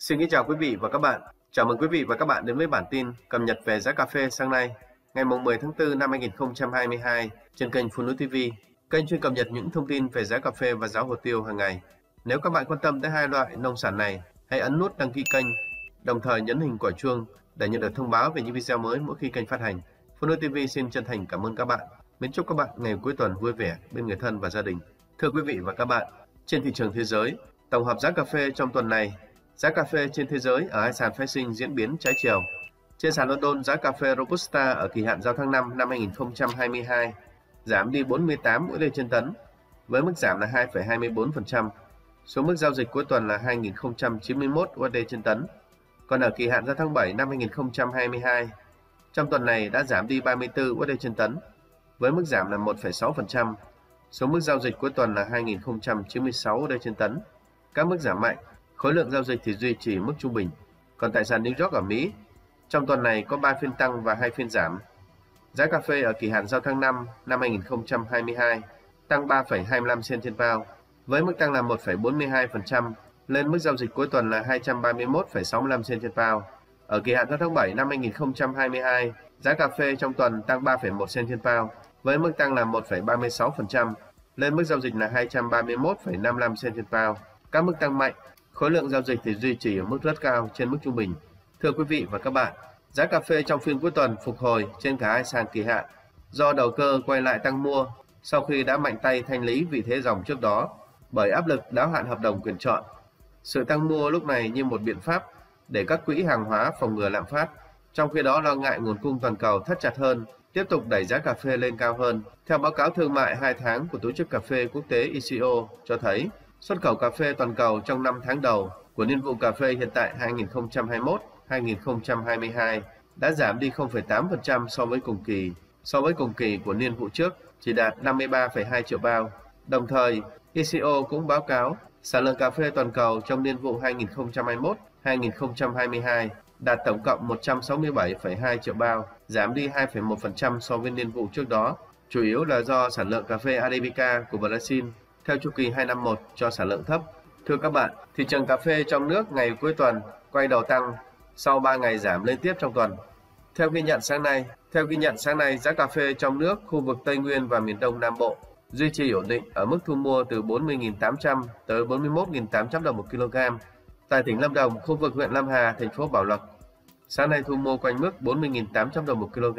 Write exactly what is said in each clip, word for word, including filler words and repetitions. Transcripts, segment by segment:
Xin kính chào quý vị và các bạn. Chào mừng quý vị và các bạn đến với bản tin cập nhật về giá cà phê sáng nay, ngày mười tháng tư năm hai nghìn không trăm hai mươi hai trên kênh Phụ Nữ ti vi, kênh chuyên cập nhật những thông tin về giá cà phê và giá hồ tiêu hàng ngày. Nếu các bạn quan tâm tới hai loại nông sản này, hãy ấn nút đăng ký kênh, đồng thời nhấn hình quả chuông để nhận được thông báo về những video mới mỗi khi kênh phát hành. Phụ Nữ ti vi xin chân thành cảm ơn các bạn. Mến chúc các bạn ngày cuối tuần vui vẻ bên người thân và gia đình. Thưa quý vị và các bạn, trên thị trường thế giới, tổng hợp giá cà phê trong tuần này, giá cà phê trên thế giới ở hai sàn phái sinh diễn biến trái chiều. Trên sàn London, giá cà phê Robusta ở kỳ hạn giao tháng năm năm hai nghìn không trăm hai mươi hai giảm đi bốn mươi tám đô la trên tấn, với mức giảm là hai phẩy hai mươi tư phần trăm. Số mức giao dịch cuối tuần là hai nghìn không trăm chín mươi mốt đô la trên tấn. Còn ở kỳ hạn giao tháng bảy năm hai nghìn không trăm hai mươi hai, trong tuần này đã giảm đi ba mươi tư đô la trên tấn, với mức giảm là một phẩy sáu phần trăm. Số mức giao dịch cuối tuần là hai nghìn không trăm chín mươi sáu đô la trên tấn. Các mức giảm mạnh, khối lượng giao dịch thì duy trì mức trung bình. Còn tại sàn New York ở Mỹ, trong tuần này có ba phiên tăng và hai phiên giảm. Giá cà phê ở kỳ hạn giao tháng năm năm hai nghìn không trăm hai mươi hai tăng ba phẩy hai mươi lăm cent trên bao, với mức tăng là một phẩy bốn mươi hai phần trăm, lên mức giao dịch cuối tuần là hai trăm ba mươi mốt phẩy sáu mươi lăm cent trên bao. Ở kỳ hạn giao tháng bảy năm hai nghìn không trăm hai mươi hai, giá cà phê trong tuần tăng ba phẩy một cent trên bao, với mức tăng là một phẩy ba mươi sáu phần trăm, lên mức giao dịch là hai trăm ba mươi mốt phẩy năm mươi lăm cent trên bao. Các mức tăng mạnh, khối lượng giao dịch thì duy trì ở mức rất cao trên mức trung bình. Thưa quý vị và các bạn, giá cà phê trong phiên cuối tuần phục hồi trên cả hai sàn kỳ hạn do đầu cơ quay lại tăng mua sau khi đã mạnh tay thanh lý vị thế dòng trước đó bởi áp lực đáo hạn hợp đồng quyền chọn. Sự tăng mua lúc này như một biện pháp để các quỹ hàng hóa phòng ngừa lạm phát, trong khi đó lo ngại nguồn cung toàn cầu thắt chặt hơn tiếp tục đẩy giá cà phê lên cao hơn. Theo báo cáo thương mại hai tháng của Tổ chức Cà phê Quốc tế I C O cho thấy, xuất khẩu cà phê toàn cầu trong năm tháng đầu của niên vụ cà phê hiện tại hai nghìn không trăm hai mươi mốt đến hai nghìn không trăm hai mươi hai đã giảm đi không phẩy tám phần trăm so với cùng kỳ. So với cùng kỳ của niên vụ trước chỉ đạt năm mươi ba phẩy hai triệu bao. Đồng thời, I C O cũng báo cáo sản lượng cà phê toàn cầu trong niên vụ hai nghìn không trăm hai mươi mốt đến hai nghìn không trăm hai mươi hai đạt tổng cộng một trăm sáu mươi bảy phẩy hai triệu bao, giảm đi hai phẩy một phần trăm so với niên vụ trước đó, chủ yếu là do sản lượng cà phê Arabica của Brazil theo chu kỳ hai năm một cho sản lượng thấp. Thưa các bạn, thị trường cà phê trong nước ngày cuối tuần quay đầu tăng sau ba ngày giảm liên tiếp trong tuần. Theo ghi nhận sáng nay, theo ghi nhận sáng nay, giá cà phê trong nước khu vực Tây Nguyên và miền Đông Nam Bộ duy trì ổn định ở mức thu mua từ bốn mươi nghìn tám trăm tới bốn mươi mốt nghìn tám trăm đồng một kg. Tại tỉnh Lâm Đồng, khu vực huyện Lâm Hà, thành phố Bảo Lộc, sáng nay thu mua quanh mức bốn mươi nghìn tám trăm đồng một kg.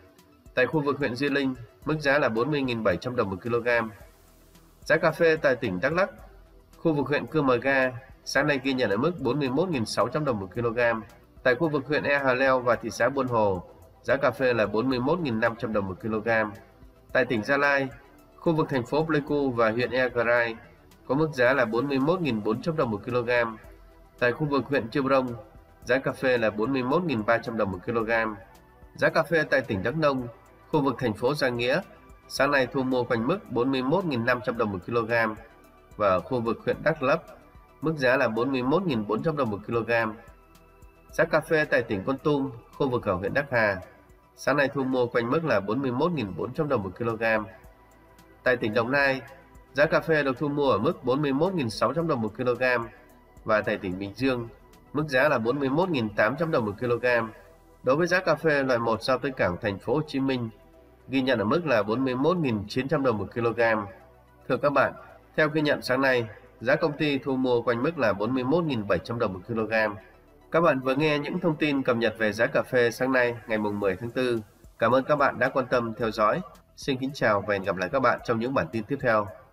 Tại khu vực huyện Di Linh, mức giá là bốn mươi nghìn bảy trăm đồng một kg. Giá cà phê tại tỉnh Đắk Lắk, khu vực huyện Cư Mờ Ga, sáng nay ghi nhận ở mức bốn mươi mốt nghìn sáu trăm đồng một kg. Tại khu vực huyện E Hà Leo và thị xã Buôn Hồ, giá cà phê là bốn mươi mốt nghìn năm trăm đồng một kg. Tại tỉnh Gia Lai, khu vực thành phố Pleiku và huyện Eagrai có mức giá là bốn mươi mốt nghìn bốn trăm đồng một kg. Tại khu vực huyện Chư Prong, giá cà phê là bốn mươi mốt nghìn ba trăm đồng một kg. Giá cà phê tại tỉnh Đắk Nông, khu vực thành phố Giang Nghĩa, sáng nay thu mua quanh mức bốn mươi mốt nghìn năm trăm đồng một kg, và ở khu vực huyện Đắk Lắk, mức giá là bốn mươi mốt nghìn bốn trăm đồng một kg. Giá cà phê tại tỉnh Kon Tum, khu vực ở huyện Đắc Hà, sáng nay thu mua quanh mức là bốn mươi mốt nghìn bốn trăm đồng một kg. Tại tỉnh Đồng Nai, giá cà phê được thu mua ở mức bốn mươi mốt nghìn sáu trăm đồng một kg, và tại tỉnh Bình Dương, mức giá là bốn mươi mốt nghìn tám trăm đồng một kg. Đối với giá cà phê loại một giao tới cảng thành phố Hồ Chí Minh, ghi nhận ở mức là bốn mươi mốt nghìn chín trăm đồng một kg. Thưa các bạn, theo ghi nhận sáng nay, giá công ty thu mua quanh mức là bốn mươi mốt nghìn bảy trăm đồng một kg. Các bạn vừa nghe những thông tin cập nhật về giá cà phê sáng nay ngày mười tháng tư. Cảm ơn các bạn đã quan tâm theo dõi. Xin kính chào và hẹn gặp lại các bạn trong những bản tin tiếp theo.